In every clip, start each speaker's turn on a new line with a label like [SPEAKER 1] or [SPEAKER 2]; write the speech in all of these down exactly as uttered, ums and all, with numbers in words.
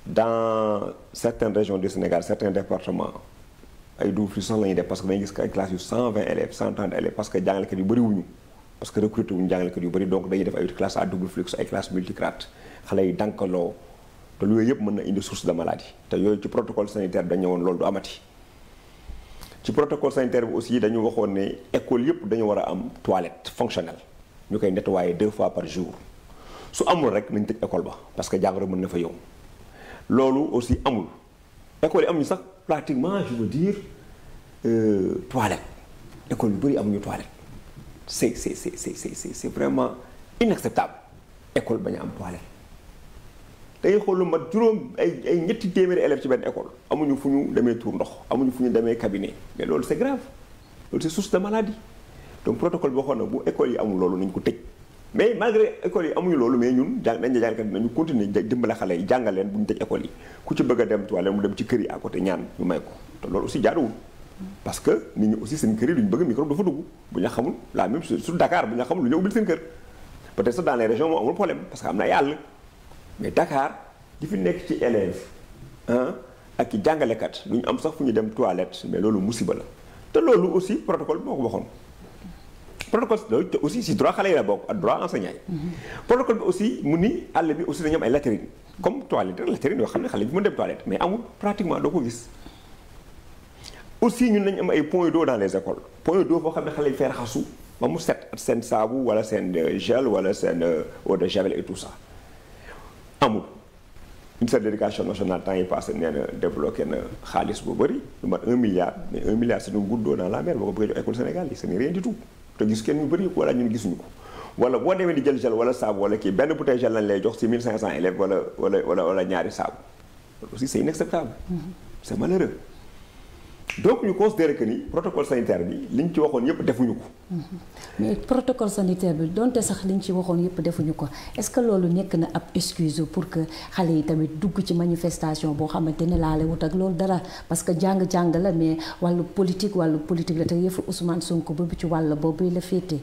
[SPEAKER 1] dans certaines régions du Sénégal certains départements ay double flux sax la ñuy def parce que dañuy gis que ay classes yu cent vingt élèves cent trente élèves parce que jàngalekat yu bëri wuñu parce que recruté wuñu jàngalekat yu bëri donc dañuy def ay classes à double flux ay classes multicrates xale yi dankaloo te yooyu yëpp mën na indi source de maladie te yooyu ci protocole sanitaire bi dañu ñëwoon loolu du amati. ci protocole sanitaire bi aussi dañu waxoon ne école yëpp dañu war a am toilette fonctionnelle ñu koy nettoyer deux fois par jour su amul rek nañ tëj école ba parce que jàngoro mën na fa yow loolu aussi amul école yi amuñu sax pratiquement je veux dire euh, toilette école yu bëri amuñu toilette c'est c'est c'est c'est c'est c'est vraiment inacceptable école bañ a am toilette. dangay xool lu mat juróom ay ay ñetti téeméeri élèves ci benn école amuñu fu ñu demee tour ndox amuñu fu ñu demee cabinet mais loolu c'est grave loolu c'est source de maladie donc protocole boo xam ne bu école yi amul loolu nañ ko tëj mais malgré école yi amuñu loolu mais ñun jàng dañ jàngkat dinañu continuer dimbale xale yi jàngal leen bu ñu tëj école yi ku ci bëgg a dem toilette mu dem ci kër yi à côté ñaan ñu may ko te loolu aussi jaaduwul parce que nit ñi aussi seen kër yi duñu bëgg microbe dafa dugg bu ñu xamul la même chose sur Dakar bu ñu xamul lu ñu ubbil seen kër peut-être sax dans les régions moo amul problème parce que am na ay àll mais Dakar di fi nekk ci élèves ah ak i jàngalekat du ñu am sax fu ñu dem toilette mais loolu musiba la te loolu aussi protocole bi moo ko waxoon protocole loolu aussi si droit xale yi la bokk ak droit enseignant yi. protocole bi aussi mu ni àll bi aussi dañu am ay latérines comme toilette rek latérines yoo xam ne xale bi mën dem toilette mais amul pratiquement doo ko gis. aussi ñun nañu am ay points d'eau dans les écoles points d'eau foo xam ne xale yi fay raxasu ba mu set ak seen saabu wala seen gel wala seen eau de javel et tout ça. amul ministère de l'éducation nationale temps yi passé nee na débloqué na xaalis bu bëri lu mat un milliard mais un milliard c'est une goutte d'eau dans la mer boo ko bëggee jox école Sénégal yi ce n'est rien du tout te gis kenn ñu bëri wala ñun gisuñu ko wala boo demee di jël gel wala saabu wala kii benn bouteille gel lañ lay jox ci mille cinq cents élèves wala wala wala wala ñaari saabu loolu aussi c'est inacceptable c'est malheureux donc ñu considérer que ni protocole sanitaire bi liñ ci waxoon yëpp defuñu ko.
[SPEAKER 2] mais protocole sanitaire bi donte sax liñ ci waxoon yëpp defuñu ko est-ce que loolu nekk na ab excuse pour que xale yi tamit dugg ci manifestation boo xamante ne laale wut ak loolu dara parce que jàng-jàng la mais wàllu politique wàllu politique la te yëfu Ousmane Sonko boobu ci wàll boobu la féete.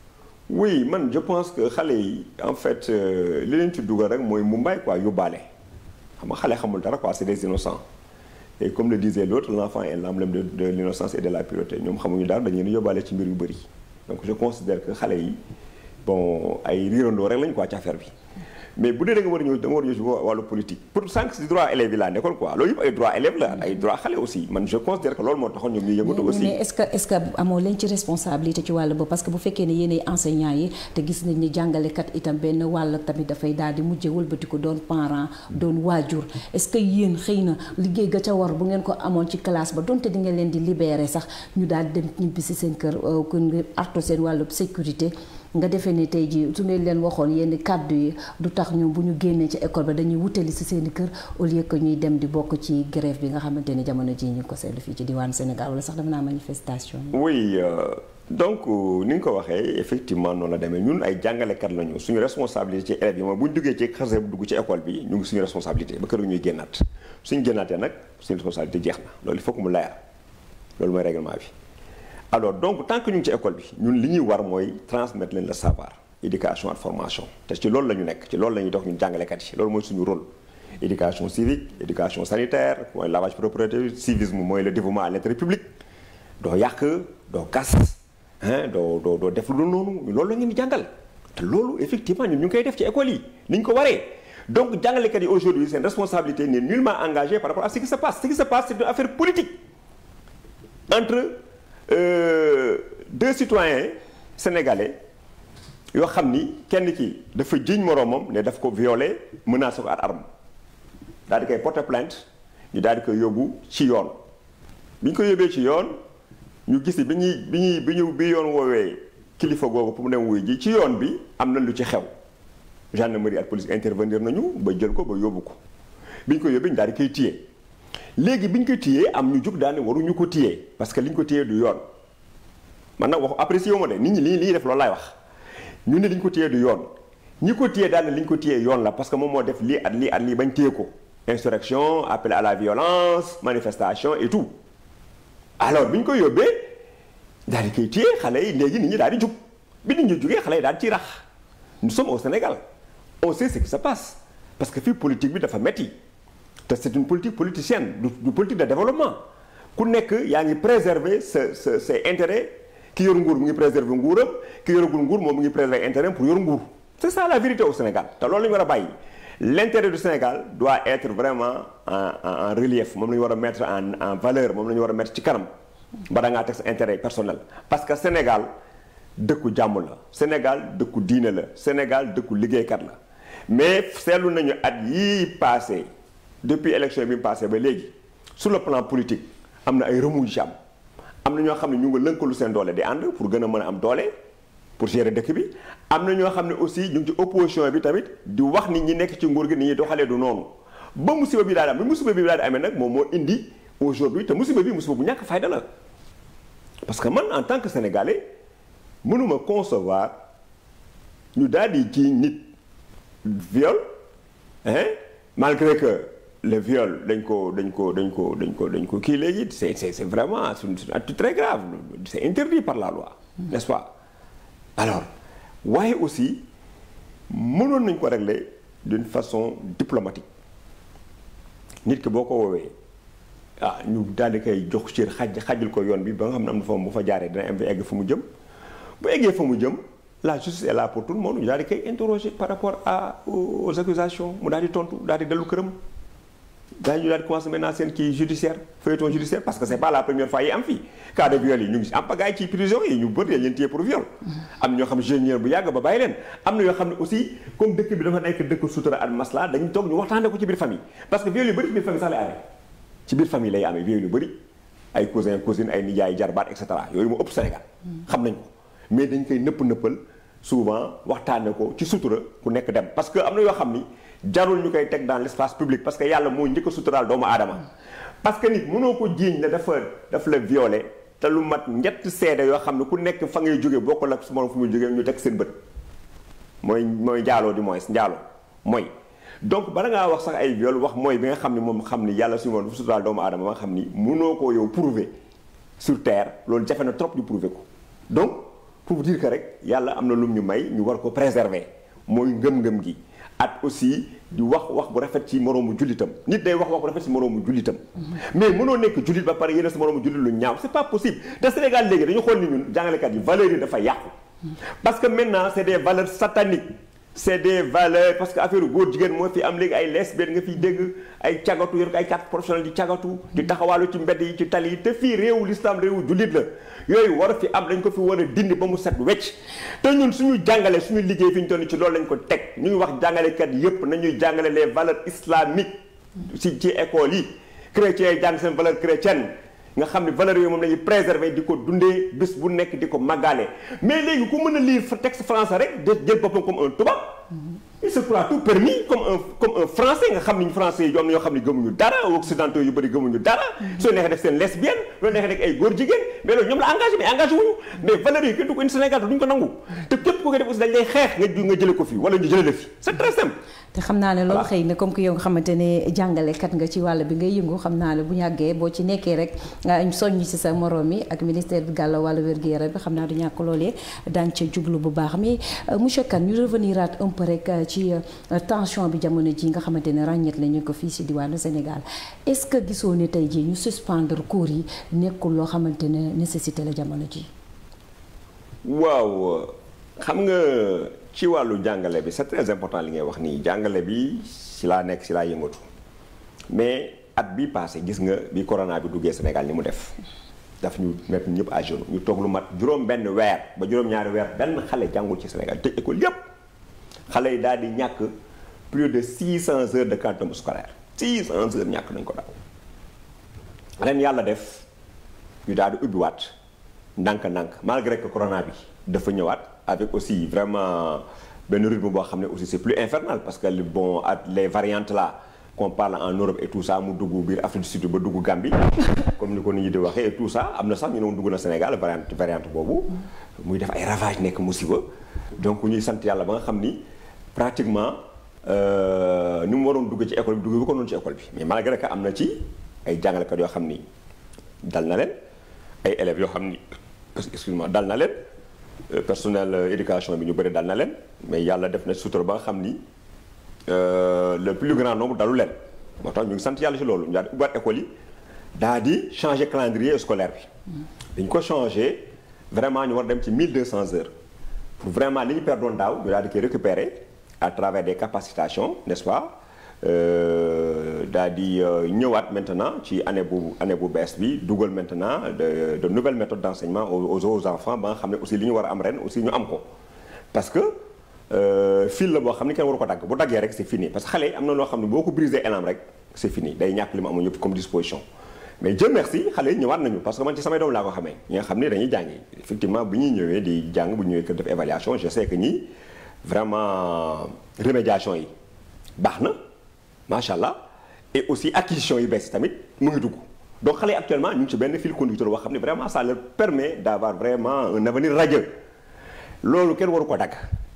[SPEAKER 1] oui man je pense que xale yi en fait li leen ci dugal rek mooy Mumbai quoi yóbbaale xam nga xale xamul dara quoi c'est des innocents. et comme le disait l'autre l'enfant est l'emblème de de l'innocence et de la pureté ñoom xamuñu daal dañu leen yóbbaale ci mbir yu bëri donc je considère que xale yi bon ay riirandoo rek lañ quoi ci affaire bi mais bu dee da nga war a ñëw da nga war a ñëw ci wàllu politique pour sànq si droit élèves yi laa nekkoon quoi loolu yëpp ay droit élèves la ay droit xale aussi man je considère que loolu moo taxoon ñoom ñuy yëngatu aussi.
[SPEAKER 2] mais est-ce que est-ce que amoo leen ci responsabilité ci wàll boobu parce que bu fekkee ne yéenay enseignants yi te gis nañ ni jàngalekat itam benn wàll tamit dafay daal di mujjee wëlbati ko doon parent doon waajur est-ce que yéen xëy na liggéey ga ca war bu ngeen ko amoon ci classe ba donte di ngeen leen di libérer sax ñu daal di dem ñibbi si seen kër kon nga artu seen wàllu sécurité. nga defee ne tey jii su ngeen leen waxoon yenn kàddu yi du tax ñoom bu ñu génnee ci école ba dañuy wutali ci seeni kër au lieu que ñuy dem di bokk ci grève bi nga xamante ne jamono ji ñu ko seetlu fii ci diwaan Sénégal wala sax dafa naa manifestation yi.
[SPEAKER 1] oui euh, donc ni nga ko waxee effectivement noonu la demee ñun ay jàngalekat lañu suñu responsabilité ci élèves yi mooy bu ñu duggee ci xase bu dugg ci école bi ñu ngi suñu responsabilité ba kër ñuy génnaat suñu génnaatee nag suñu responsabilité jeex na loolu il faut que mu leer loolu mooy règlement bi. alors donc tant que ñu ngi ci école bi ñun li ñuy war mooy transmettre leen le savoir éducation ak formation te ci loolu la ñu nekk ci loolu la ñuy dox ñun jàngalekat yi loolu mooy suñu rôle éducation civique éducation sanitaire mooy lavage propreté civisme mooy le dévouement à l'intérêt public doo yàq doo gas hein doo doo doo def lu noonu loolu la ngeen di jàngal te loolu effectivement ñun ñu ngi koy def ci école yi ni ñu ko waree donc jàngalekat yi aujourd'hui seen responsabilité n'est nullement engagée par rapport à ce qui se passe ce qui se passe c'est une affaire politique entre Euh, deux citoyens sénégalais yoo xam ni kenn ki dafa jiiñ moroomam ne daf ko violé menacé ko ak arme daal di koy porter plainte ñu daal di koy yóbbu ci yoon bi ñu ko yóbbee ci yoon ñu gis ni bi ñuy bi ñuy bi ñu bi yoon woowee kilifa googu pour mu dem wuy ji ci yoon bi am na lu ci xew gendarmerie ak police intervenir nañu ba jël ko ba yóbbu ko bi ñu ko yóbbee ñu daal di koy téye. léegi bi ñu ko téyee am ñu jug daane waruñu ko téyee parce que li ñu ko téyee du yoon man nag wax apprécié wu ma de nit ñi li li def loolu laay wax ñu ne li ñu ko téyee du yoon ñi ko téyee daane li ñu ko téyee yoon la parce que moom moo def lii at lii at lii bañ téye ko insurrection appel à la violence manifestation et tout alors bi ñu ko yóbbee daal di koy téye xale yi léegi nit ñi daal di jug bi nit ñi jugee xale yi daal di ciy rax nous sommes au Sénégal on sait ce qui se passe parce que fii politique bi dafa metti te c'est une politique politicienne du, du politique de développement ku nekk yaa ngi préserver sa sa ses intérêts ki yor nguur mu ngi préserver nguuram ki yoragul nguur moom mu ngi préserver intérêt pour yor nguur c'est ça la vérité au Sénégal te loolu la ñu war a bàyyi l'intérêt du Sénégal doit être vraiment en en, en relief moom la ñu war a mettre en en valeur moom la ñu war a mettre ci kanam ba da ngaa teg sa intérêt personnel parce que Sénégal dëkku jàmm la Sénégal dëkku diine la Sénégal dëkku liggéeykat la mais seetlu nañu at yii passé depuis élection bi mu passé ba léegi sur le plan politique am na ay remous yu ci am am na ñoo xam ne ñu ngi lënkalu seen doole di ànd pour gën a mën a am doole pour gérer dëkk bi am na ñoo xam ne aussi ñu ngi ci opposition bi tamit di wax nit ñi nekk ci nguur gi ni ñuy doxalee du noonu ba musiba bi daal di am bi musiba bi daal di amee nag moom moo indi aujourd'hui te musiba bi musiba bu ñàkk fayda la parce que man en tant que sénégalais mënuma concevoir ñu daal di ci nit viol hein malgré que le viol dañ ko dañ ko dañ ko dañ ko dañ ko kii léegi c'est c'est c'est vraiment c'est un acte très grave c'est interdit par la loi n'est-ce pas alors waaye aussi mënoon nañ ko régler d'une façon diplomatique nit ki boo ko woowee ah ñu daal di koy jox cër xaj xajul ko yoon bi ba nga xam ne am na fa bu fa jaaree dina am ba egg fa mu jëm bu eggee fa mu jëm la justice est là pour tout le monde ñu daal di koy interroger par rapport à aux accusations mu daal di tontu daal di dellu këram daañu daal di commencer maintenant seen kii judiciaire feuilleton judiciaire parce que c'est pas la première fois yi am fii cas de viol yi ñu ngi am pagaay ci prison yi ñu bëri dañ leen téye pour viol am na ñoo xam ne bu yàgg ba bàyyi leen am na yoo xam ne aussi comme dëkk bi dafa nekk dëkk sutura ak masla dañu toog ñu waxtaanee ko ci biir famille parce que viol yu bëri ci biir famille sax lay amee ci biir famille lay amee viol yu bëri ay cousin cousine ay nijaay jarbaat et cetera yooyu moo ëpp Sénégal xam nañ ko mais dañ koy nëpp nëppal souvent waxtaanee ko ci sutura ku nekk dem parce que am na yoo xam ni jarul ñu koy teg dans l'espace public parce que yàlla moo njëkk a suturaal doomu aadama parce que nit mënoo ko jiiñ ne dafa daf la violé te lu mat ñett seede yoo xam ne ku nekk fa ngay jóge bokkul ak su morom fu muy jógee ñu teg seen bët mooy mooy njaaloo di moins njaaloo mooy donc bala ngaa wax sax ay viol wax mooy bi nga xam ne moom xam ni yàlla suñu moom dafa suturaal doomu aadama ba nga xam ni mënoo ko yow prouver sur terre loolu jafe na trop ñu prouver ko donc pour dire que rek yàlla am na lum ñu may ñu war ko préserver mooy ngëm-ngëm gi at aussi di wax wax bu rafet ci moroomu jullitam nit day wax wax bu rafet ci moroomu jullitam mais mënoo nekk jullit ba pare yéene sa moroomu jullit lu ñaaw c'est pas possible te Sénégal léegi dañu xool ni ñun jàngalekat yi valeurs yi dafa yàqu parce que maintenant c'est des valeurs sataniques c'est des valeurs parce que affaire góor jigéen moo fi am léegi ay lesbiennes nga fiy dégg ay cagatu yor ko ay carte professionnelle di cagatu di taxawaalu ci mbedd yi ci tali yi te fii réewu l'islam réewu jullit la yooyu war a fi am dañ ko fi war a dindi ba mu set wecc te ñun suñu jàngale suñu liggéey fi ñu toll ci loolu lañ ko teg ñu ngi wax jàngalekat yépp nañuy jàngale les valeurs islamiques ci ci école yi chrétiens yi jàng seen valeur chrétienne nga xam ne valeurs yooyu moom lañuy préserver di ko dundee bés bu nekk di ko màggaale mais léegi ku mën a lire texte français rek de jël boppam comme un tubaab il se croit tout permis comme un comme un français nga xam ni français yi am na ñoo xam ne gëmuñu dara occidentaux yu bëri gëmuñu dara soo neexee def seen lesbienne loolu neexee nekk ay góor jigéen mais loolu ñoom la engagé mais engagé wuñu mais valeurs yi kenn du ko indi Sénégal duñ ko nangu te képp ko koy def aussi dañ lay xeex nga nga jële ko fii wala ñu jële la fi c'est très simple
[SPEAKER 2] te xam naa ne loolu xëy na comme que yow nga xamante ne jàngalekat nga ci wàll bi ngay yëngu xam naa ne bu ñàggee boo ci nekkee rek soññ ci sa morom yi ak ministère bi gàlla wàllu wér-gu-yaram bi xam naa du ñàkk loolee daan ca jublu bu baax mais monsieur Kane ñu reveniraat un peu rek ci tension bi jamono ji nga xamante ne ràññeet nañu ko fii si diwaanu Sénégal est-ce que gisoo ne tey jii ñu suspendre cours yi nekkul loo xamante ne nécessité la jamono ji
[SPEAKER 1] waaw xam nga ci wàllu jàngale bi c'est très important li ngay wax nii jàngale bi si laa nekk si laa yëngatu mais at bi passé gis nga bi corona bi duggee Sénégal ni mu def daf ñu mettre ñëpp à genoux ñu toog lu mat juróom benn weer ba juróom-ñaari weer benn xale jàngul ci Sénégal tëj école yépp xale yi daal di ñàkk plus de six cents heures de quantum scolaire six cents heures ñàkk nañ ko daaw ren yàlla def ñu daal di ubbiwaat ndànk-ndànk malgré que corona bi dafa ñëwaat avec aussi vraiment benn rythme boo xam ne aussi c'est plus infernal parce que bon ak les variantes là qu'on parle en Europe et tout ça mu dugg biir Afrique du Sud ba dugg Gambie comme ni ko nit ñi di waxee et tout ça am na sax ñu ne woon dugg na Sénégal variante variante boobu muy def ay ravage nekk musiba donc ñuy sant yàlla ba nga xam ni pratiquement ni mu waroon dugg ci école bi dugg ko noonu ci école bi mais malgré que am na ci ay jàngalekat yoo xam ni dal na leen ay élèves yoo xam ni excuse-moi dal na leen personnel éducation bi ñu bëri dal na leen mais yàlla def na sutura ba nga xam ni le plus grand nombre dalu leen moo tax ñu ngi sant yàlla ci loolu ñu daal di ubbiwaat école yi daal di changer calendrier scolaire bi. dañ ko changer vraiment ñu war dem ci mille deux cents heures pour vraiment li ñu perdoon daaw ñu daal di koy récupérer à travers des capacitations n'est-ce pas. daal di ñëwaat maintenant ci année bu année bu bees bi dugal maintenant de de nouvelles méthodes d'enseignement aux aux enfants ba nga xam ne aussi li ñu war a am ren aussi ñu am ko parce que fil la boo xam ne kenn waru ko dagg bu daggee rek c'est fini parce que xale yi am na loo xam ne boo ko brisé élan rek c'est fini day ñàkk li mu amoon yëpp comme disposition mais Dieu merci xale yi ñëwaat nañu parce que man ci samay doom laa ko xamee ñi nga xam ne dañuy jàngi effectivement bu ñuy ñëwee di jàng bu ñëwee kër def évaluation je sais que ñii vraiment remédiation yi baax na macha allah et aussi acquisition yu bees tamit mu ngi dugg donc xale yi actuellement ñu ngi ci benn fil conducteur boo xam ne vraiment ça leur permet d'avoir vraiment un avenir radieux loolu kenn waru ko dagg.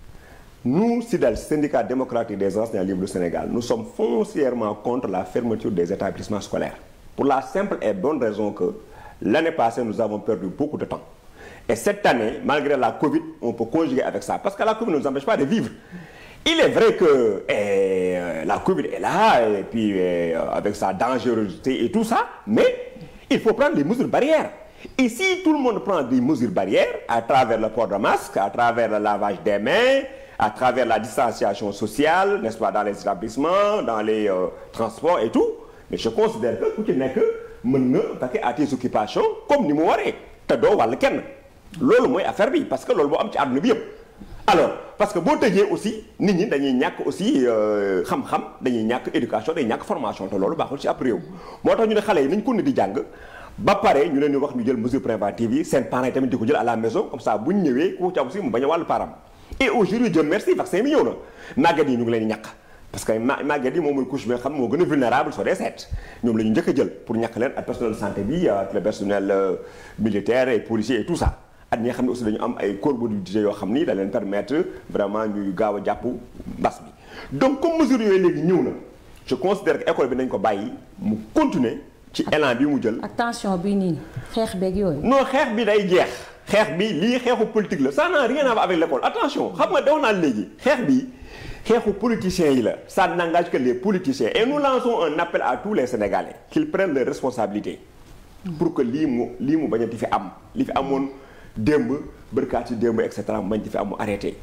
[SPEAKER 1] Nous, SIDELS, Syndicat démocratique des enseignants libres du Sénégal, nous sommes foncièrement contre la fermeture des établissements scolaires. Pour la simple et bonne raison que l'année passée, nous avons perdu beaucoup de temps. Et cette année, malgré la Covid, on peut conjuguer avec ça. Parce que la Covid ne nous empêche pas de vivre. Il est vrai que eh, la Covid est là, et puis eh, avec sa dangerosité et tout ça, mais il faut prendre les mesures barrières. Et si tout le monde prend des mesures barrières, à travers le port de masque, à travers le lavage des mains, à travers la distanciation sociale, n'est-ce pas, dans les établissements, dans les euh, transports et tout, mais je considère que ku ci nekk mën nga vaquer à tes occupations comme ni mu waree te doo wàll kenn loolu mooy affaire bi parce que loolu boo am ci àdduna bi yëpp. alors parce que boo tëjee aussi nit ñi dañuy ñàkk aussi xam-xam dañuy ñàkk éducation dañuy ñàkk formation te loolu baaxul ci ab réew. moo tax ñu ne xale yi nañ ko ne di jàng ba pare ñu leen di wax ñu jël mesure préventive yi seen parents yi tamit di ko jël à la maison comme ça bu ñu ñëwee ku ci am aussi mu bañ a wàllu parent. et aujourd'hui Dieu merci vaccin bi ñëw na màggat yi ñu ngi leen di ñàkk parce que màggat yi moom mooy couche bi nga xam moo gën a vulnérable soo dee seet ñoom la ñu njëkk a jël pour ñàkk leen ak personnel de santé bi ak le personnel militaire et policier et tout ça ak ñi nga xam ne aussi dañu am ay comorbidité yoo xam ni da leen permettre vraiment ñuy gaaw a jàpp mbas bi donc comme mesure yooyu léegi ñëw na je considère que école bi nañ ko bàyyi mu continuer ci élan bi mu jël.
[SPEAKER 2] attention bi nii xeex beeg yooyu.
[SPEAKER 1] non xeex bi day jeex. xeex bi lii xeexu politique la ça n'a rien à voir avec l'école attention xam nga dox naa léegi xeex bi xeexu politiciens yi la ça n'engage que les politiciens et nous lançons un appel à tous les Sénégalais qu'ils prennent leurs responsabilités pour que lii mu lii mu bañ a di fi am li fi amoon démb bërkaat ci démb et cetera mu bañ di fi am mu arrêté.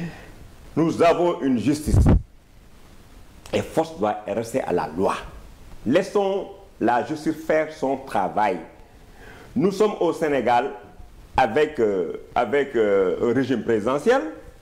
[SPEAKER 1] Nous avons une justice et force doit rester à la loi. Laissons la justice faire son travail. Nous sommes au Sénégal avec, euh, avec euh, un régime présidentiel,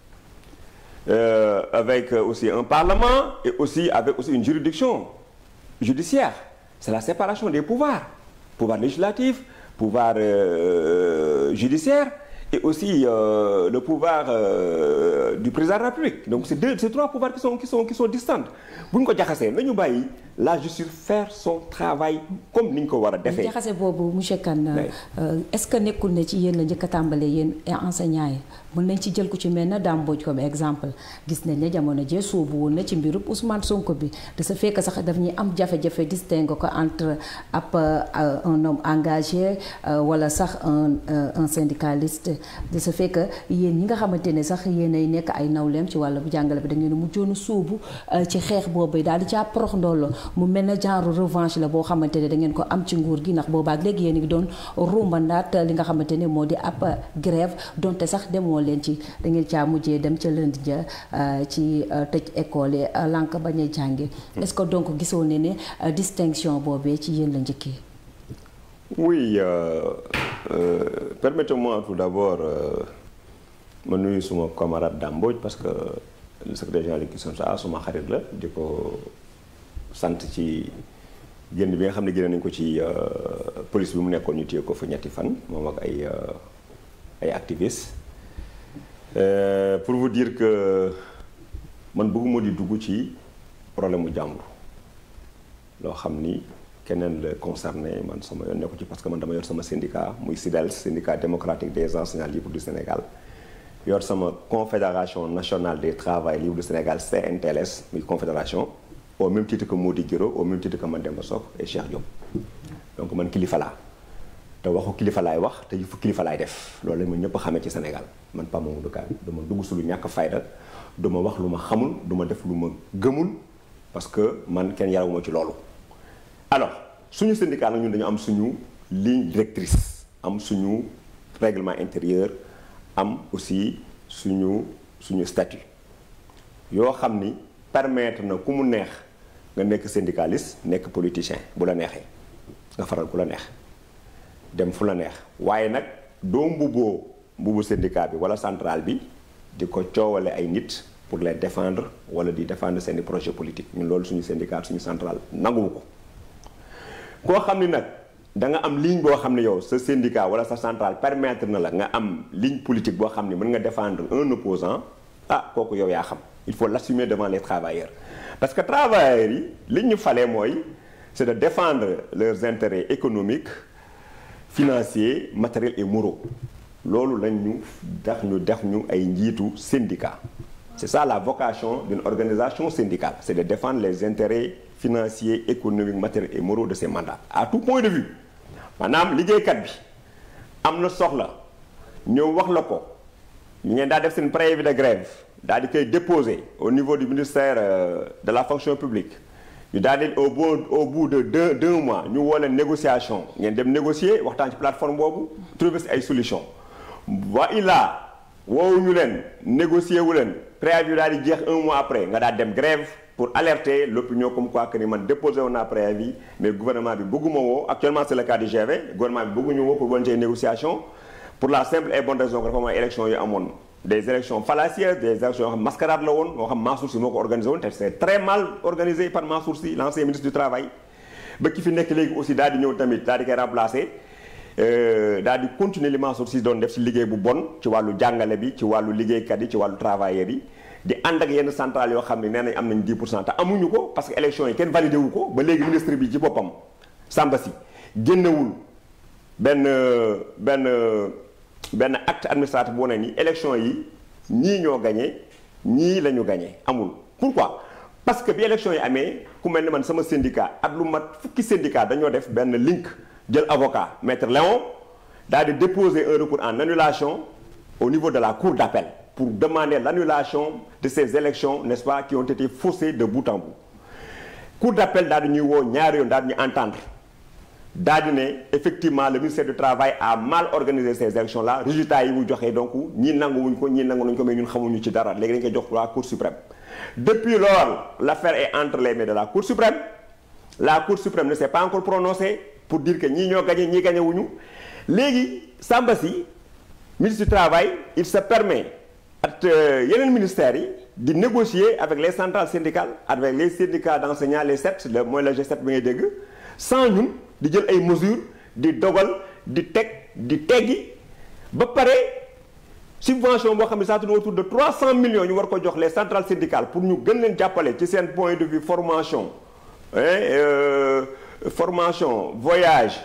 [SPEAKER 1] euh, avec euh, aussi un parlement et aussi avec aussi une juridiction judiciaire. C'est la séparation des pouvoirs, pouvoir législatif, pouvoir euh, judiciaire et aussi euh, le pouvoir euh, du président de la République. Donc c'est deux, c'est trois pouvoirs qui sont qui sont qui sont distants. Bu ñu ko jaxasee nañu bàyyi la justice faire son travail comme ni ñu ko war a defee.
[SPEAKER 2] jaxase boobu monsieur Kane est-ce que nekkul ne ci yéen la njëkk a tàmbalee yéen enseignants yi mën nañ ci jël ku ci mel ne Dame Mbodj comme exemple gis nañ ne jamono jee soobu woon na ci mbirub Ousmane Sonko bi de ce fait que sax daf ñuy am jafe-jafe distingue ko entre ab un homme engagé wala sax un un syndicaliste de ce fait que yéen ñi nga xamante ne sax yéenay nekk ay nawleem ci wàllu jàngale bi da ngeen a mujjoon a sóobu ci xeex boobu daal di caa porox ndoolo mu mel ne genre revanche la boo xamante ne da ngeen ko am ci nguur gi ndax boobaak léegi yéen a ngi doon rumbandaat li nga xamante ne moo di ab grève donte sax demoo leen ci da ngeen caa mujjee dem ca lundi ja ci tëj école yi lànk bañ a jàngi est-ce que donc gisoo ne ne distinction boobee ci yéen la njëkkee.
[SPEAKER 1] Oui euh, euh, permettez-moi tout d'abord ma nuyu suma camarade Dame Mbodj parce que le secrétaire général qui sont ça suma xarit la di ko sant ci génn bi nga xam ne génne nañu ko ci police bi mu nekkoon ñu téye ko fa ñetti fan moom ak ay ay activistes euh, pour vous dire que man bëgguma di dugg ci problème mu jàmbur loo xam ni keneen la concerné man sama yoon nekku ci parce que man dama yor sama syndicat muy SIDELS syndicat démocratique des enseignants libres du Sénégal yor sama confédération nationale des travailleurs libres du Sénégal C N T L S muy confédération au même titre que Mody Guiro au même titre que Mademba Sock et Cheikh Diop donc man kilifa laa te waxu kilifa laay wax te fu kilifa laay def loolu la ma ñëpp xamee ci Sénégal man Pape Mamadou Ka dama dugg su lu ñàkk fayda du ma wax lu ma xamul du ma def lu ma gëmul parce que man kenn yarawuma ci loolu alors suñu syndicat nag ñun dañu am suñu ligne directrice am suñu règlement intérieur am aussi suñu suñu statut yoo xam ni permettre na ku mu neex nga nekk syndicaliste nekk politicien bu la neexee nga faral ku la neex dem fu la neex waaye nag doo mbubboo mbubbu syndicat bi wala centrale bi di ko coowale ay nit pour les défendre wala di défendre seeni projet politique ñun loolu suñu syndicat suñu centrale nanguwu ko koo xam ni nag da nga am ligne boo xam ne yow sa syndicat wala sa centrale permettre na la nga am ligne politique boo xam ne mën nga défendre un opposant ah kooku yow yaa xam il faut l'assumer devant les travailleurs parce que travailleurs yi li ñu falee mooy c'est de défendre leurs intérêts économiques financiers matériels et moraux loolu lañ ñu tax ñu def ñu ay njiitu syndicat c'est ça la vocation d'une organisation syndicale c'est de défendre les intérêts financiers économiques matériels et moraux de ses mandats à tout point de vue maanaam liggéeykat bi am na soxla ñëw wax la ko ñu ngeen daa def seen préavis de grève daal di koy déposer au niveau du ministère de la fonction publique ñu daal di au bout au bout de deux deux mois ñu woo leen négociation ngeen dem négocier waxtaan ci plateforme boobu trouver si ay solutions wa illaa woowu ñu leen négocier wu leen préavis daal di jeex un mois après nga daal dem grève pour alerter l'opinion comme quoi que ni man déposé woon naa préavis mais gouvernement bi bëgguma woo actuellement c'est le cas du G V gouvernement bi bëgguñu woo pour bonne négociation pour la simple et bonne raison que dafa am ay élections yu amoon des élections fallacieuses des élections yoo xam mascarade la woon moo xam Mansour Sy moo ko organisé woon te c'est très mal organisé par Mansour Sy l'ancien ministre du travail ba ki fi nekk léegi aussi daal di ñëw tamit daal di koy remplacer daal di continuer li Mansour Sy doon def ci liggéey bu bon ci wàllu jàngale bi ci wàllu liggéeykat yi ci wàllu travailleurs yi di ànd ak yenn centrales yoo xam ne nee nañ am nañ dix pour cent te amuñu ko parce que élection yi kenn validé wu ko ba léegi ministre bi ci boppam Samba Sy génnewul benn benn benn acte administratif bu wane ni élection yi ñii ñoo gagné ñii la ñu gagné amul. pourquoi parce que bi élection yi amee ku mel ni man sama syndicat at lu mat fukki syndicat dañoo def benn link jël avocat maître Léon daal di déposer un recours en annulation au niveau de la cour d'appel pour demander l'annulation de ces élections n'est-ce pas qui ont été faussées de bout en bout. cour d'appel daal di ñuy woo ñaari yoon daal di ñu entendre daal di ne effectivement le ministère du travail a mal organisé ces élections là résultats yi mu joxee donc ñii nanguwuñ ko ñii nangu nañ ko mais ñun xamuñu ci dara léegi dañ koy jox la cour suprême. depuis lors l'affaire est entre les mains de la cour suprême la cour suprême ne s'est pas encore prononcée pour dire que ñii ñoo gagné ñii gagné wuñu léegi Samba Sy ministre du travail il se permet ak yeneen ministères yi di négocier avec les centrales syndicales avec les syndicats d'enseignants les sept le mooy le G sept bi ngay dégg sans ñun di jël ay mesures di dogal di teg di teggi ba pare subvention boo xam ne ça tourne autour de trois cents millions ñu war ko jox les centrales syndicales pour ñu gën leen jàppale ci seen point de vue formation euh, formation voyage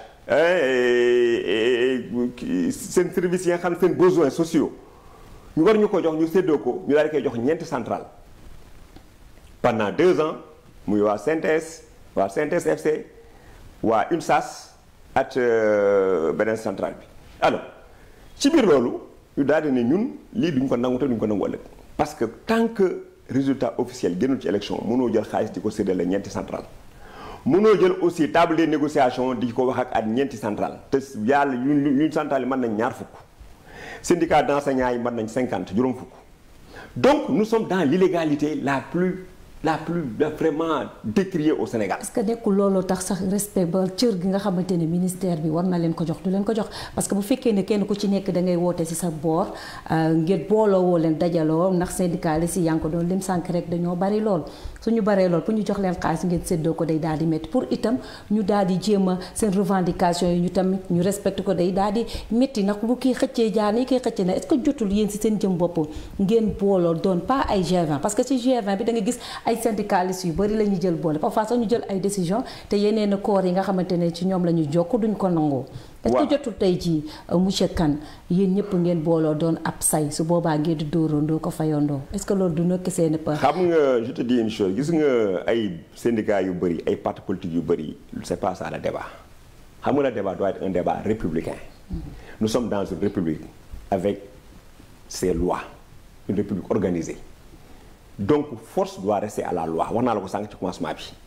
[SPEAKER 1] seen services yi nga xam ne seen besoins sociaux ñu war ñu ko jox ñu séddoo ko ñu daal di koy jox ñeenti centrale pendant deux ans muy waa C N T S waa C N T S F C waa UNSAS ak beneen centrale bi alors ci biir loolu ñu daal di ne ñun lii duñ ko nangu te duñ ko nangu ëllëg parce que tant que résultat officiel génnul ci élection mënoo jël xaalis di ko séddale ñeenti centrale mënoo jël aussi table de négociation di ko wax ak at ñeenti centrale te yàlla yu ñu centrale yi mën nañ ñaar fukk syndicat d'enseignants yi mën nañ cinquante juróom fukk donc nous sommes dans l'illégalité la plus la plus vraiment décriée au Sénégal.
[SPEAKER 2] est-ce que nekkul looloo tax sax respect ba cër gi nga xamante ne ministère bi war na leen ko jox du leen ko jox parce que bu fekkee ne kenn ku ci nekk da ngay woote ci sa boor ngir booloo woo leen dajaloo ndax syndicaliste yi yaa ngi ko doon lim sànq rek dañoo bari lool suñu baree lool pour ñu jox leen xaalis ngeen séddoo ko day daal di métti pour itam ñu daal di jéem a seen revendication yi ñu tamit ñu respecté ko day daal di métti ndax bu kii xëccee jaar yi kii xëccee na est-ce que jotul yéen ci seen jëm bopp ngeen booloo doon pas ay G vingt parce que ci G vingt bi da nga gis ay syndicalistes yu bari la ñuy jël boole parfois sax ñu jël ay décision te yeneen corps yi nga xamante ne ci ñoom la ñu jokk duñ ko nangoo. est-ce que jotul tey jii monsieur Kane yéen ñëpp ngeen booloo doon ab say su boobaa ngeen di dóorandoo ko fayandoo est-ce que loolu du nekk seen pa
[SPEAKER 1] xam nga je te dis une chose gis nga ay syndicats yu bëri ay partis politiques yu bëri c'est pas ça le débat xam nga le débat doit être un débat républicain. Mm-hmm. Nous sommes dans une république avec ses lois une république organisée donc force doit rester à la loi wax naa la ko sànq ci commencement bi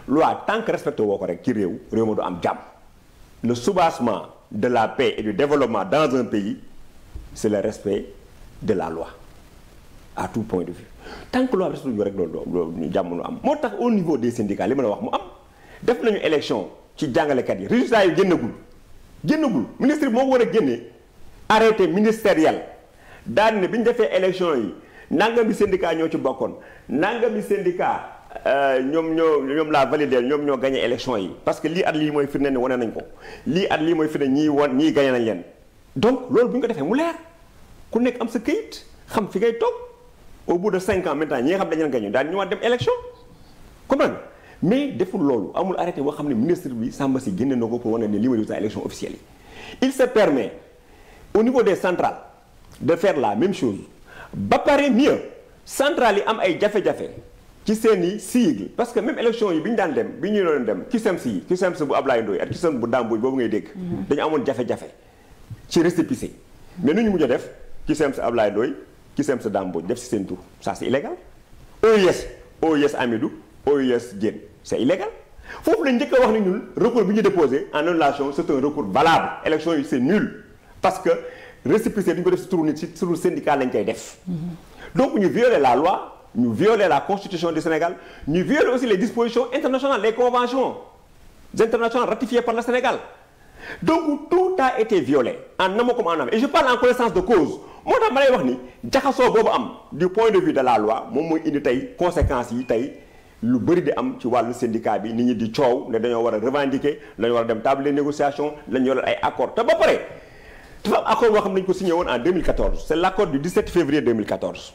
[SPEAKER 1] loi tant que respecté woo ko rek ci réew réew ma du am jàmm. Le soubassement de la paix et du développement dans un pays c'est le respect de la loi à tout point de vue tant que loi respecté wu rek loolu loolu jàmm lu am. moo tax au niveau des syndicats li ma la wax mu am def nañu élection ci jàngalekat yi résultats yi génnagul génnagul ministre bi moo war a génne arrêté ministériel daal ne bi ñu defee élection yi nangami syndicat ñoo ci bokkoon nangami syndicat. ñoom ñoo ñoom laa validé ñoom ñoo gagné élection yi parce que lii at lii mooy firnde ne wane nañ ko lii at lii mooy firnde ñii woon ñii gagné nañ leen donc loolu bu ñu ko defee mu leer ku nekk am sa këyit xam fi ngay toog au bout de cinq ans maintenant ñi nga xam dañu leen gagné daal ñu war dem élection comprendre mais deful loolu amul arrêté boo xam ne ministre bi Samba Sy génne na ko pour wane ne lii mooy résultat élection officielle yi il se permet au niveau des centrales de faire la même chose ba pare mieux centrales yi am ay jafe-jafe ci seen i sigle parce que même élection yi bi ñu daan dem bi ñu doon dem ci sems yi ci sems bu Ablaye Ndoye ak ci sems bu Dambouj boobu ngay dégg dañu amoon jafe-jafe ci récépissé mais nu ñu mujj a def ci sems Ablaye Ndoye ci sems Dambouj def ci seen tur ça c'est illégal O U S O U S Amidou O U S Diène c'est illégal foofu la njëkk a wax ni ñun recours bi ñu déposé en annulation c'est un recours valable élection yi c'est nul parce que récépissé du ñu ko def ci turu nit ci turu syndicat lañ koy def donc ñu violer la loi ñu violer la constitution du Sénégal ñu violer aussi les dispositions internationales les conventions internationales ratifiées par le Sénégal donc tout a été violé en amont comme en aval et je parle en connaissance de cause moo tax ma lay wax ni jaxasoo boobu am du point de vue de la loi moom mooy indi tey conséquences yi tey lu bëri di am ci wàllu syndicat bi nit ñi di coow ne dañoo war a revendiquer dañoo war a dem table de négociation lañu yore ay accords te ba pare dafa am accord boo xam ne dañu ko signé woon en deux mille quatorze c'est l'accord du dix-sept février deux mille quatorze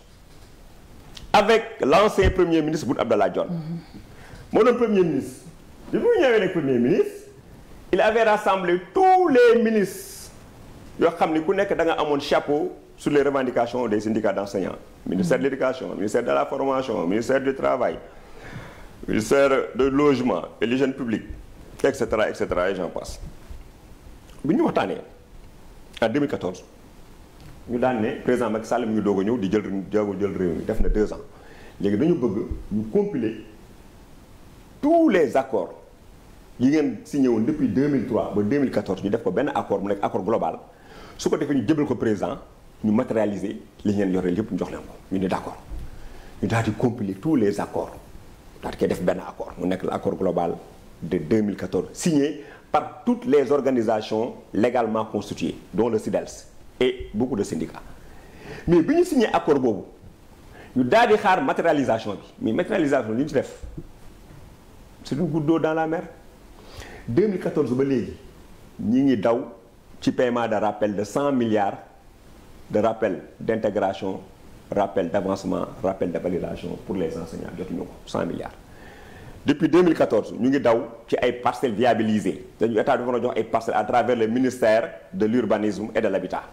[SPEAKER 1] avec l'ancien premier ministre Boun Abdallah Dionne moo doon premier ministre bi mu ñëwee nekk premier ministre il avait rassemblé tous les ministres yoo xam ni ku nekk da nga amoon chapeau sur les revendications des syndicats d'enseignants ministère de l'éducation ministère de la formation ministère du travail ministère de logement et l'hygiène publique et cetera et cetera et j'en passe bi ñu waxtaanee en deux mille quatorze ñu daan ne président Macky Sall mi ngi doog a ñëw di jël doog a jël réew mi def na deux ans léegi dañu bëgg ñu compiler tous les accords yi ngeen signé woon depuis deux mille trois ba deux mille quatorze ñu def ko benn accord mu nekk accord global su ko defee ñu jëbal ko président ñu matérialiser li ngeen yore yëpp ñu jox leen ko ñu ne d'accord ñu daal di compiler tous les accords daal di koy def benn accord mu nekk l'accord global de deux mille quatorze signé par toutes les organisations légalement constituées dont le SYDELS et beaucoup de syndicats mais bi ñu signé accord boobu ñu daal di xaar matérialisation bi mais matérialisation li ñu ci def c'est une goutte d'eau dans la mer deux mille quatorze ba léegi ñi ngi daw ci paiement de rappel de cent milliards de rappel d'intégration rappel d'avancement rappel de validation pour les enseignants jotuñu ko cent milliards depuis deux mille quatorze ñu ngi daw ci ay parcelles viabilisées dañu état bi mën a jox ay parcelles à travers le ministère de l'urbanisme et de l'habitat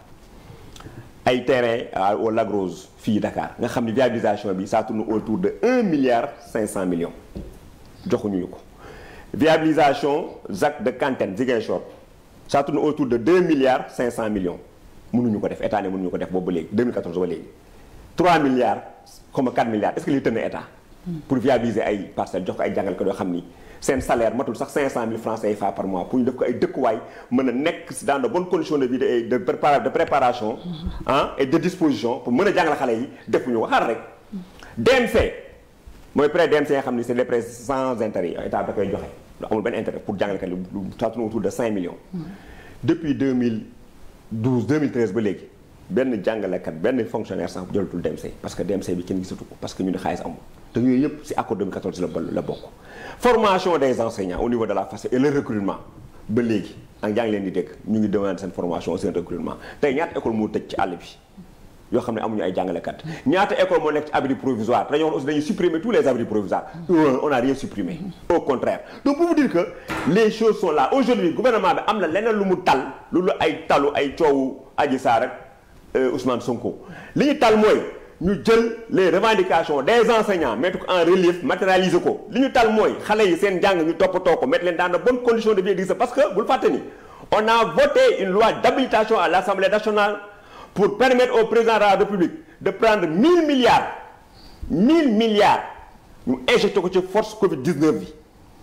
[SPEAKER 1] ay terrain au Lac Rose fii Dakar nga xam ni viabilisation bi ça tourne autour de un milliard cinq cent millions joxuñu ñu ko viabilisation Z A C de Kantène Ziguinchor ça tourne autour de deux milliards cinq cent millions mënuñu ko def état ne mënuñu ko def boobu ba léegi deux mille quatorze ba léegi trois milliards comme quatre milliards est-ce que li tënn état pour viabiliser ay parcelles jox ko ay jàngalkat yoo xam ni seen salaire matul sax cinq cent mille francs C F A par mois pour ñu def ko ay dëkkuwaay mën a nekk dans de bonnes conditions de vie de de de préparation ah et de disposition pour mën a jàngal xale yi defuñu ko xaar rek D M C mooy prêt D M C nga xam ni c'est des prêts sans intérêt état da koy joxe lu amul benn intérêt pour jàngalkat yi lu ça tourne autour de cinq millions depuis deux mille douze deux mille treize ba léegi benn jàngalekat benn fonctionnaire sax jëlatul D M C parce que D M C bi kenn gisatu ko parce que ñu ne xaalis amul te yooyu yëpp ci accord deux mille quatorze la la bokk formation des enseignants au niveau de la faculté et le recrutement ba léegi ak yaa ngi leen di dégg ñu ngi demander seen formation seen recrutement tey ñaata école moo tëj ci àll bi yoo xam ne amuñu ay jàngalekat ñaata école moo nekk ci abri provisoire dañoo wax aussi dañuy supprimer tous les abris provisoires on n'a rien supprimé au contraire donc pour vous dire que les choses sont là aujourd'hui gouvernement bi am na leneen lu mu tal loolu ay talu ay coowu Adji Sarr ak Ousmane Sonko li ñu tal mooy ñu jël les revendications des enseignants mettre ko en relief matérialiser ko li ñu tal mooy xale yi seen njàng ñu toppatoo ko mettre leen dans de bonnes conditions de vie et parce que bul fàtte ni on a voté une loi d'habilitation à l'Assemblée nationale pour permettre au président de la République de prendre mille milliards mille milliards ñu injecté ko ci force Covid dix-neuf bi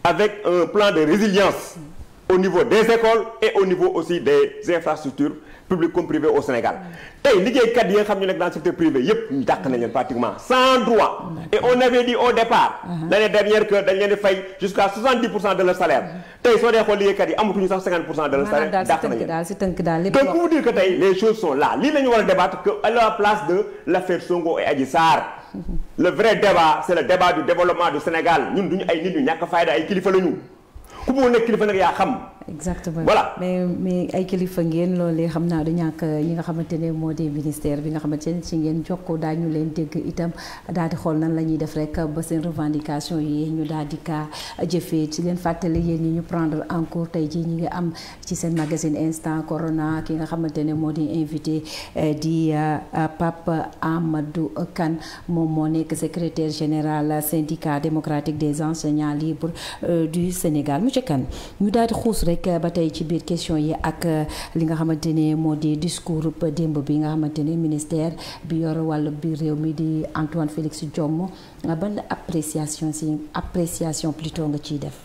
[SPEAKER 1] avec un plan de résilience au niveau des écoles et au niveau aussi des infrastructures publiques comme privées au Sénégal tey liggéeykat yi nga xam ñu nekk dans le secteur privé yépp ñu dàq nañ leen pratiquement sans droit et on avait dit au départ l'année dernière que dañ leen di fay jusqu'à soixante-dix pour cent de leur salaire tey soo dee xool liggéeykat yi amatuñu sax cinquante pour cent de leur salaire dàq nañ leen donc pour vous dire que tey les choses sont là lii la ñu war a débattre que à la place de l'affaire Sonko et Adji Sarr le vrai débat c'est le débat du développement du Sénégal ñun duñu ay nit ñu ñàkk fayda ay kilifa la ñu ku mu nekk kilifa nag yaa xam.
[SPEAKER 2] exactement
[SPEAKER 1] voilà
[SPEAKER 2] mais mais ay kilifa ngeen loolu xam naa du ñàkk ñi nga xamante ne moo di ministère bi nga xamante ne ci ngeen jokkoo daañu leen dégg itam daal di xool nan la ñuy def rek ba seen revendication yi ñu daal di kaa jëfee ci leen fàttali yéen ñi ñu prendre en cours tey jii ñi ngi am ci seen magazine instant corona ki nga xamante ne moo di invité di Pape Amadou Kane moom moo nekk secrétaire général syndicat démocratique des enseignants libres du Sénégal monsieur Kane ñu daal di xuus rek ba tey ci biir question yi ak li nga xamante ne moo di discours démb bi nga xamante ne ministère bi yor wàllu biir réew mi di Antoine Félix Diome ban appréciation si appréciation plutôt nga ciy def.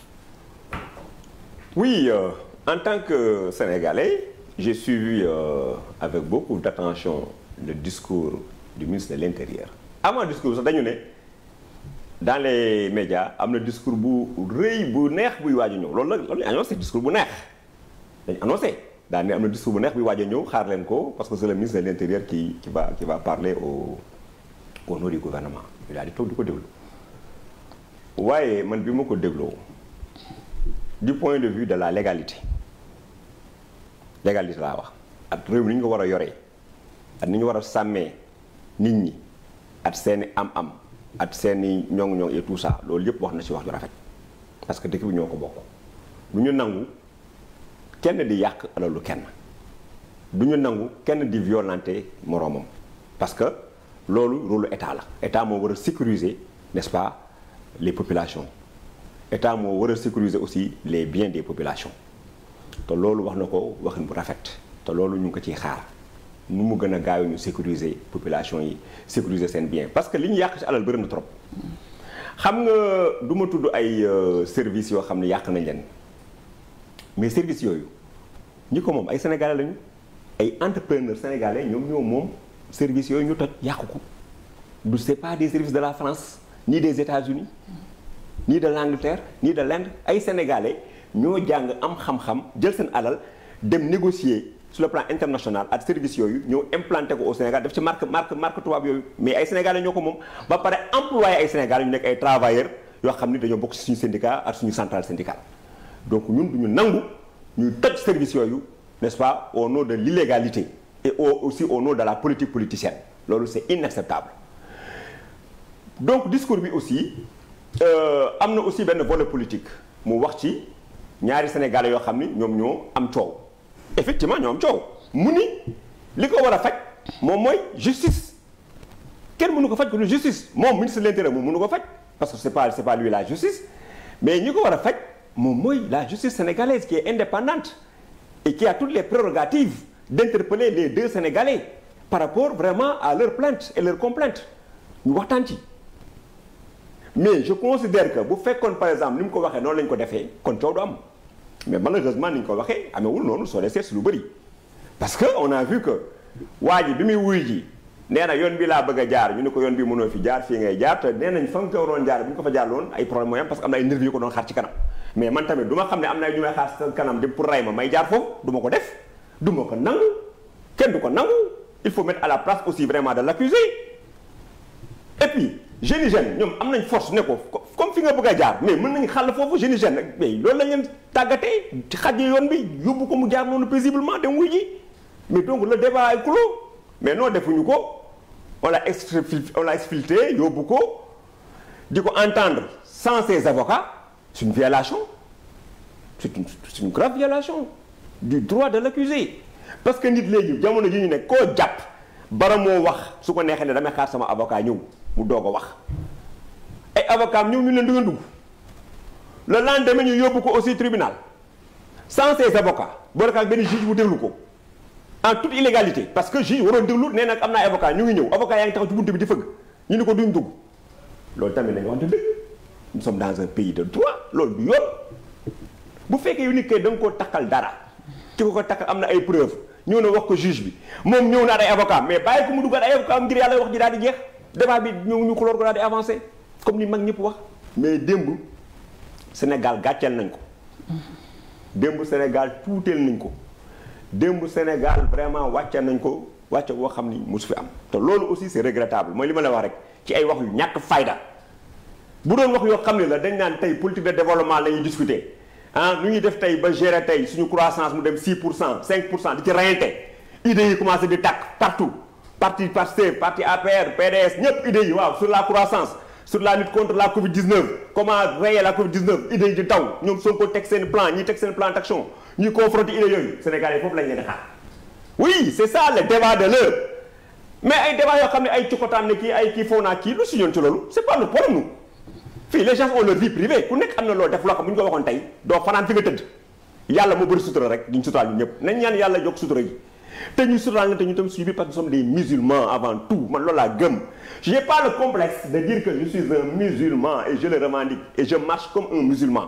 [SPEAKER 1] Oui, euh, en tant que Sénégalais j'ai suivi euh, avec beaucoup d'attention le discours du ministre de l'Intérieur. Avant discours sax dañu ne dans les médias am na discours bu rëy bu neex buy waaj a ñëw loolu la loolu la annoncé discours bu neex dañ annoncé daal ne am na discours bu neex buy waaj a ñëw xaar leen ko parce que c'est le ministre de l'Intérieur qui qui va qui va parler au au nom du gouvernement ñu daal di toog di ko déglu waaye man bi ma ko dégloo du point de vue de la légalité légalité laa wax at réew ni ñu ko war a yoree at ni ñu war a sàmmee nit ñi at seeni am-am at seeni ñoŋ-ñoŋ et tout ça loolu yëpp wax na ci wax ju rafet parce que dëkk bi ñoo ko bokk du ñu nangu kenn di yàq alalu kenn du ñu nangu kenn di violenter moroomam parce que loolu rôle état la état moo war a sécuriser n'est-ce pas les populations état moo war a sécuriser aussi les biens des populations te loolu wax na ko waxin bu rafet te loolu ñu ngi ko ciy xaar nu mu gën a gaaw ñu sécuriser population yi sécuriser seen bien parce que li ñu yàq ci alal bëri na trop xam nga du ma tudd ay services yoo xam ne yàq nañ leen mais services yooyu ñi ko moom ay sénégalais lañu ay entrepreneurs sénégalais ñoom ñoo moom services yooyu ñu toj yàq ko du c'est pas des services de la France ni des États-Unis ni de l'Angleterre ni de l'Inde ay sénégalais ñoo jàng am xam-xam jël seen alal dem négocier sur le plan international ak services yooyu ñëw implanté ko au Sénégal def ci marque marque marque tubaab yooyu mais ay sénégalais ñoo ko moom ba pare employé ay sénégalais ñu nekk ay travailleurs yoo xam ni dañoo bokk ci suñu syndicat ak suñu centrale syndicale donc ñun duñu nangu ñuy toj services yooyu n'est-ce pas au nom de l'illégalité et au, aussi au nom de la politique politicienne loolu c'est inacceptable donc discours bi aussi euh, am na aussi benn volet politique mu wax ci ñaari sénégalais yoo xam ni ñoom ñoo am coow effectivement ñoo am coow mu ni li ko war a faj moom mooy justice kenn mënu ko faj ko du justice moom ministre de l'Intérieur moom mënu ko faj parce que c'est pas c'est pas lui la justice mais ñi ko war a faj moom mooy la justice sénégalaise qui est indépendante et qui a toutes les prérogatives d'interpeller les deux Sénégalais par rapport vraiment à leurs plaintes et leurs complaintes ñu waxtaan ci mais je considère que bu fekkoon par exemple ni mu ko waxee noonu la ñu ko defee kon coow du am mais malheureusement ni ñu ko waxee amewul noonu soo dee seet si lu bëri parce que on a vu que waa ji bi muy wuy ji nee na yoon bi laa bëgg a jaar ñu ne ko yoon bi mënoo fi jaar fii ngay jaar te nee nañ fa nga ko waroon jaar bu ñu ko fa jaar loon ay problème mooy am parce que am na ay nervis yu ko doon xaar ci kanam mais man tamit du ma xam ne am na ay ñu may xaar ci kanam dem pour ray ma may jaar foofu du ma ko def du ma ko nangu kenn du ko nangu il faut mettre à la place aussi vraiment de l'accusé et puis jeunes jeunes ñoom am nañ force ne ko comme fi nga bëgg a jaar mais mën nañ xàll foofu jeunes jeunes nag mais loolu lañ leen tàggatee ci xaj yoon bi yóbbu ko mu jaar noonu paisiblement dem wuy ji mais donc le débat est clos mais non defuñu ko on l'a exfiltré on l'a exfiltré yóbbu ko di ko entendre sans ses avocats c'est une violation c'est une c'est une grave violation du droit de l'accusé parce que nit léegi jamono ji ñu ne koo jàpp bara moo wax su ko neexee ne damay xaar sama avocat ñëw mu doog a wax ay avocat ñëw ñu leen du ngeen dugg le lendemain ñu yóbbu ko aussi tribunal sans ses avocats boole ak benn juge bu déglu ko en toute illégalité parce que juge waroon déglu nee nag am naa avocat ñu ngi ñëw avocat yaa ngi taxaw ci buntu bi di fëgg ñu ni ko duñ dugg loolu tamit dañu wax dëgg nous sommes dans un pays de droit loolu du yoon bu fekkee yu nit kay da nga koo takkal dara ci ko ko takkal am na ay preuves ñëw na wax ko juge bi moom ñëw naa ay avocat mais bàyyi ko mu duggaat ay avocat ngir yàlla wax ji daal di jeex débat bi ñëw ñu xulóor ko daal di avancé comme ni mag ñëpp wax. mais démb Sénégal gàcceel nañ ko démb Sénégal tuuteel nañ ko démb Sénégal vraiment wàcce nañ ko wàcce boo xam ni mosu fi am te loolu aussi c'est regrettable mooy li ma la wax rek ci ay wax yu ñàkk fayda bu doon wax yoo xam ne la dañ naan tey politique de développement la ñuy discuter ah nu ñuy def tey ba gérer tey suñu croissance mu dem six pour cent cinq pour cent di ci reyante idées yi commencé di tàkk partout parti Pastef parti A P R P D S ñëpp idées yi waaw sur la croissance sur la lutte contre la Covid dix-neuf comment rayer la Covid dix-neuf idées yi di taw ñoom Sonko teg seen plan ñi teg seen plan d'action ñuy confronter idées yooyu Sénégalais foofu lañ leen di xaar oui c'est ça le débat de l'heure mais ay débat yoo xam ne ay cukkotaan ne kii ay kii foo naa kii lu si ñoon ci loolu c'est pas le problème nous fii les gens ont leur vie privée ku nekk am na loolu def loo xam bu ñu ko waxoon tey doo fanaan fi nga tëdd yàlla moo bëri sutura rek duñ suturaal ñu ñëpp nañ ñaan yàlla yokk sutura yi te ñu suturaal na te ñu tam suñu bi parce que nous sommes des musulmans avant tout man loolu laa gëm j'ai pas le complexe de dire que je suis un musulman et je le revendique et je marche comme un musulman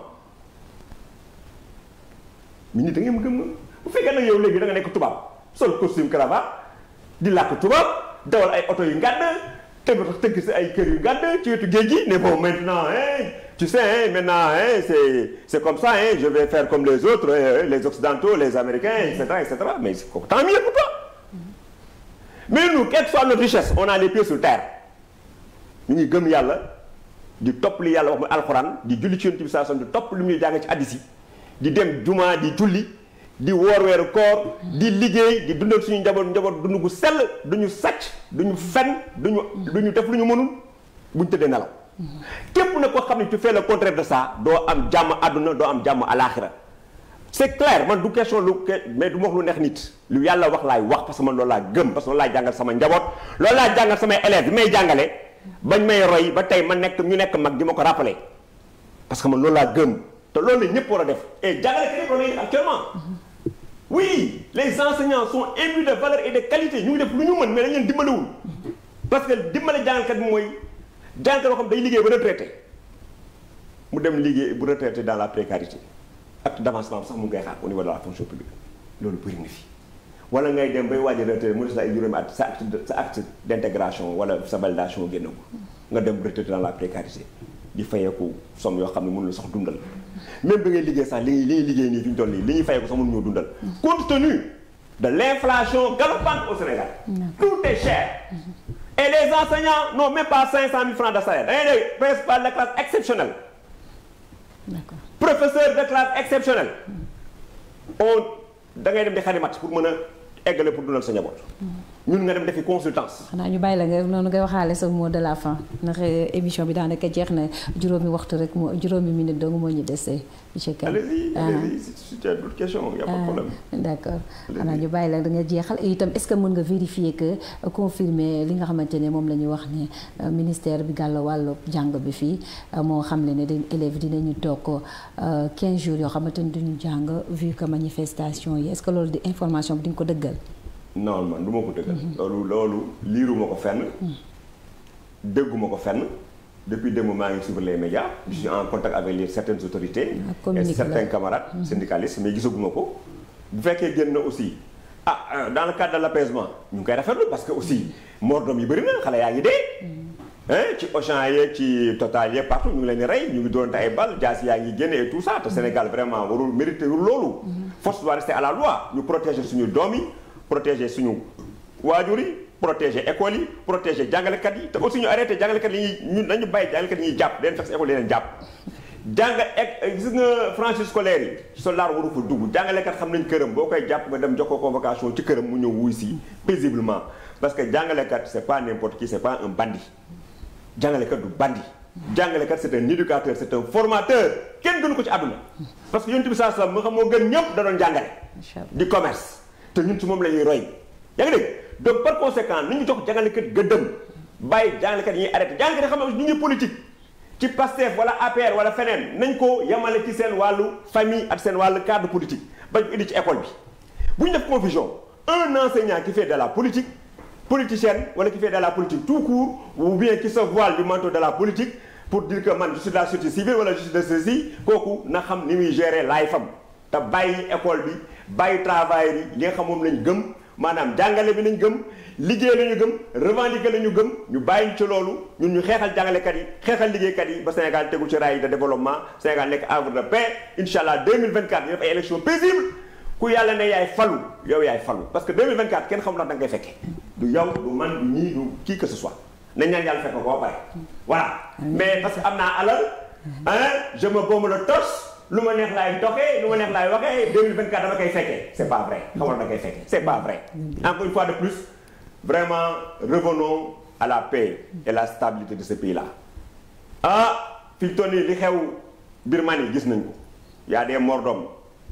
[SPEAKER 1] mais nit da ngeen gëm nga bu fekkee nag yow léegi da nga nekk tubaab sol costume cravate di làkk tubaab dawal ay oto yu ngàdd te tëgg si ay kër yu ngàdd ci wetu géej gi ne bon maintenant hein tu sais hein maintenant hein c'est c'est comme ça hein je vais faire comme les autres hein, les occidentaux les américains et cetera et cetera mais c'est tant mieux pour toi mais nous quelle que soit notre richesse on a les pieds sur terre ñu ngi gëm yàlla di topp li yàlla wax mooy alxuraan di julli ci yonent bi saa di topp lu muy jàng ci hadiis yi di dem jumaa di julli di woor weeru koor di liggéey di dundal suñu njaboot njaboot dund gu sell duñu sàcc duñu fen duñu duñu def lu ñu mënul buñ tëddee nelaw képp na ko xam ne tu fais le contraire de ça doo am jàmm àdduna doo am jàmm alaaxira c'est clair man du question lu mais du ma wax lu neex nit lu yàlla wax laay wax parce que man loolu laa gëm parce que loolu laay jàngal sama njaboot loolu laa jàngal samay élèves bi may jàngale bañ may roy ba tey ma nekk ñu nekk mag di ma ko rappeler parce que man loolu laa gëm te loolu la ñëpp war a def et jàngale ka ñëpp loolu actuellement oui les enseignants sont imbus de valeur et de qualité ñu ngi def lu ñu mën mais dañ leen dimbalewul parce que dimbale jàngalkat bi mooy jàngalkat boo xam day liggéey ba retraité mu dem liggéey bu retraité dans la précarité acte d'avancement sax mu ngay xaar au niveau de la fonction publique loolu bëri na fi wala ngay dem bay waaj a retraité mu des la ay juróomi at sa acte sa acte d'intégration wala sa validation génn ko nga dem retraité dans la précarité di fayeeku somme yoo xam ne mënul sax dundal même bi ngay liggéey sax li li ñuy liggéey nii fi ñu toll nii li ñuy fayeeku sax mënu ñoo dundal compte tenu de l'inflation galopante au Sénégal tout est cher et les enseignants n'ont même pas cinq cent mille francs de salaire da ngay dégg principal de classe exceptionnelle
[SPEAKER 2] d'accord
[SPEAKER 1] professeur de classe exceptionnelle on da ngay dem di xarimat pour mën a eggale pour dundal sa njaboot ñun nga dem defi consultance.
[SPEAKER 2] xanaa ñu bàyyi la nga noonu ngay waxaale sa mot de la fin ndax émission bi daanaka jeex na juróomi waxtu rek moo juróomi minute dong moo ñu dese. monsieur Kane
[SPEAKER 1] allez-y allez-y si tu as d'autres questions y a pas de problème.
[SPEAKER 2] d'accord xanaa ñu bàyyi la da nga jeexal itam est-ce que mën nga vérifier que confirmer li nga xamante ne moom la ñuy wax ne ministère bi gàll wàllu jàng bi fii moo xam ne ne dañ élèves dinañu toog quinze jours yoo xamante ni duñu jàng vu que manifestation yi est-ce que loolu di information bi di nga ko dëggal.
[SPEAKER 1] non man du ma ko dëggal. loolu loolu liiruma ko fenn. dégguma ko fenn. depuis démb maa ngi suivre les médias. je suis en contact avec les certaines autorités. et certains camarades syndicalistes mais gisaguma ko. bu fekkee génn na aussi ah dans le cadre de l'apaisement ñu ngi koy rafetlu parce que aussi mordom yi bëri na xale yaa ngi dee. ci Auchan yeeg ci Total yeeg partout ñu ngi leen di rey ñu ngi doonte ay bal jaas yaa ngi génne et tout ça te Sénégal vraiment warul mérité wul loolu. force doit rester à la loi ñu protéger suñu doom yi. protéger suñu waajur yi protéger école yi protéger jàngalekat yi te aussi ñu arrêté jàngalekat yi ñuy ñun nañu bàyyi jàngalekat yi ñuy jàpp leen fekk si école yi leen jàpp jàng ek gis nga franchise scolaire yi soldat waru fa dugg jàngalekat xam nañ këram boo koy jàpp nga dem jox ko convocation ci këram mu ñëw wuy si paisiblement parce que jàngalekat c'est pas n'importe qui c'est pas un bandit jàngalekat du bandit jàngalekat c'est un éducateur c'est un formateur kenn gënu ko ci àdduna parce que yonent bi sallallahu alayhi wasallam moo xam moo gën ñëpp da doon jàngale di commerce te ñun ci moom la ñuy roy yaa ngi dégg donc par conséquent ni ñu jox jàngalekat gëddëm bàyyi jàngalekat yi ñuy arrêté jàngalekat yi xam ne ñu ngi politique ci Pastef wala A P R wala feneen nañ ko yemale ci seen wàllu famille ak seen wàllu cadre politique bañ ko indi ci école bi bu ñu def confusion un enseignant qui fait de la politique politicienne wala qui fait de la politique tout court ou bien qui se voile du manteau de la politique pour dire que man je suis de la société civile wala je suis de ceci kooku na xam ni muy gérer laay fam te bàyyi école bi bàyyi travail bi li nga xam moom lañ gëm maanaam jàngale bi lañ gëm liggéey la ñu gëm revendiquer la ñu gëm ñu bàyyi ci loolu ñun ñu xeexal jàngalekat yi xeexal liggéeykat yi ba Sénégal tegu ci raay de développement Sénégal nekk havre de paix incha allah deux mille vingt-quatre ñu def ay élection paisible ku yàlla ne yaay falu yow yaay falu parce que deux mille vingt-quatre kenn xamul ndax da nga koy fekkee du yow du man du ñii du qui que ce soit nañ ñaan yàlla fekk ko ba pare voilà mais parce que am naa alal hein je me baume le torse lu ma neex laay doxee lu ma neex laay waxee deux mille vingt-quatre dama koy fekkee c'est pas vrai xamal da koy fekkee c'est pas vrai encore une fois de plus vraiment revenons à la paix et la stabilité de ce pays là ah fi mu toll nii li xew Birmanie gis nañ ko y a des morts d'hommes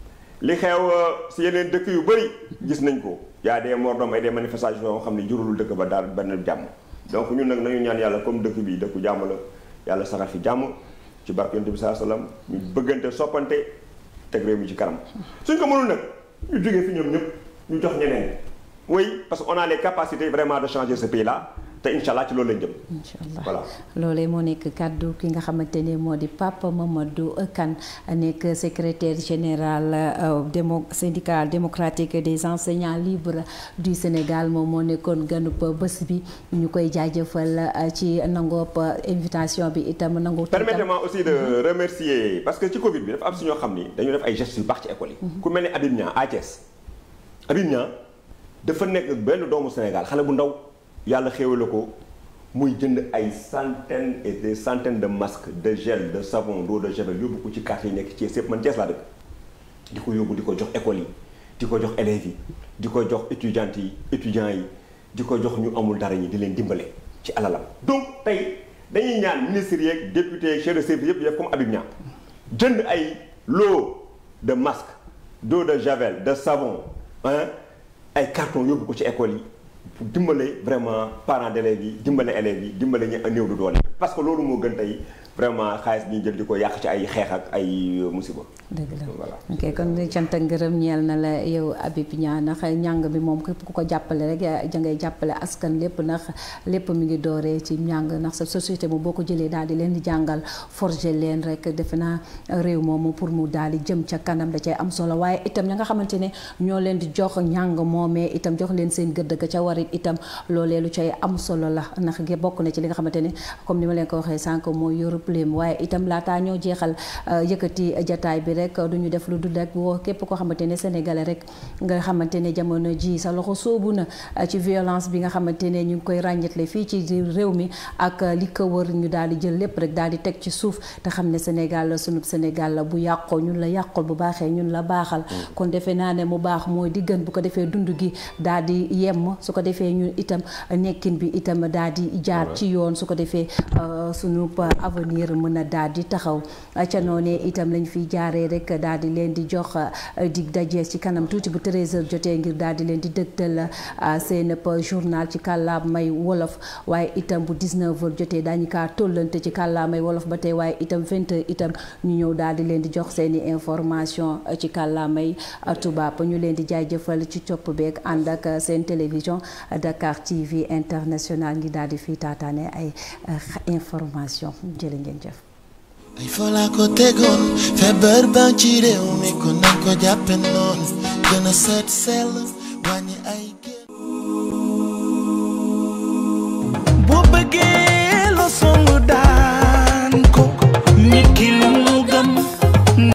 [SPEAKER 1] li xew si yeneen dëkk yu bëri gis nañ ko y a des morts d'hommes et des manifestations yoo xam ne jurul dëkk ba daal benn jàmm donc ñun nag nañu ñaan yàlla comme dëkk bi dëkku jàmm la yàlla saxal fi jàmm ci barke Yonent bi sallallahu alayhi wasallam ñu bëggante soppante teg réew mi ci kanam suñ ko mënul nag ñu jógee fi ñoom ñëpp ñu jox ñeneen oui parce que on a les capacités vraiment de changer ce pays là te incha allah ci loolu lañ jëm.
[SPEAKER 2] incha allah
[SPEAKER 1] voilà
[SPEAKER 2] loolee moo nekk kàddu ki nga xamante ne moo di Pape Mamadou Kane nekk secrétaire général démo syndicat démocratique des enseignants libres du Sénégal moom moo nekkoon ganub bés bi ñu koy jaajëfal ci nangoop invitation bi itam nangu.
[SPEAKER 1] permettez-moi aussi de remercier parce que ci Covid bi dafa am si ñoo xam ni dañu def ay gestes yu baax ci école yi. ku mel ne Habib Niang à Thiès Habib Niang dafa nekk benn doomu Sénégal xale bu ndaw. yàlla xéwale ko muy jënd ay centaines et des centaines de masques de gel de savon d'eau de javel yóbbu ko ci quartier yi nekk Thiès yëpp man Thiès laa dëkk di ko yóbbu di ko jox écoles yi di ko jox élèves yi di ko jox étudiantes yi étudiants yi di ko jox ñu amul dara ñi di leen dimbale ci alalam. donc tey dañuy ñaan ministres yeeg députés chefs de service yëpp yëpp comme Habib Niang jënd ay lot de masques d'eau de javel de savon hein ay cartons yóbbu ko ci écoles yi. pour dimbale vraiment parents d'élèves yi dimbale élèves yi dimbale ñu néew du doole parce que loolu moo gën tey vraiment xaalis bi ñu jël di ko yàq ci ay xeex ak ay musiba.
[SPEAKER 2] dëgg la
[SPEAKER 1] voilà.
[SPEAKER 2] ok kon cant ak ngërëm ñeel na la yow Habib Niang ndax njàng bi moom képp ku ko jàppale rek ja ngay jàppale askan lépp ndax lépp mi ngi dooree ci njàng ndax sa société moom boo ko jëlee daal di leen di jàngal forger leen rek defe naa réew moomu pour mu daal di jëm ca kanam da cay am solo waaye itam ña nga xamante ne ñoo leen di jox njàng moomee itam jox leen seen gëdd ga ca warit itam loolee lu cay am solo la ndax bokk na ci li nga xamante ne comme ni ma leen ko waxee sànq mooy yoru problème waaye itam laataa ñoo jeexal yëkkati jataay bi rek du ñu def lu dul rek woo képp koo xamante ne sénégalais rek nga xamante ne jamono ji sa loxo soobu na ci violence bi nga xamante ne ñu ngi koy ràññetle fii ci réew mi ak li ko wër ñu daal di jël lépp rek daal di teg ci suuf te xam ne Sénégal la sunub Sénégal la bu yàqoo ñun la yàqul bu baaxee ñun la baaxal kon defe naa ne mu baax mooy di gën bu ko defee dund gi daal di yemm su ko defee ñun itam nekkin bi itam daal di jaar ci yoon su ko defee sunu avenir mën a daal di taxaw ca noonee itam lañ fiy jaaree rek daal di leen di jox dig daje ci kanam tuuti bu treize heures jotee ngir daal di leen di dëgtal seen journal ci kàllaamay wolof waaye itam bu dix-neuf heures jotee daañu kaa tollante ci kàllaamay wolof ba tey waaye itam vingt heures itam ñu ñëw daal di leen di jox seeni information ci kàllaamay tubaab ñu leen di jaajëfal ci copp beeg ànd ak seen télévision Dakar T V international ngi daal di fii taataane ay information jërë ngeen jëf.
[SPEAKER 3] ay fola ko tegoon feebar baa ci réew mi ko nañ ko jàppe noonu gën a seet sell wàññi ay génn boo bëggee